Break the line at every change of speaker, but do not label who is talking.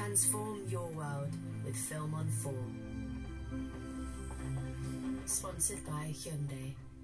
Transform your world with Film on 4. Sponsored by Hyundai.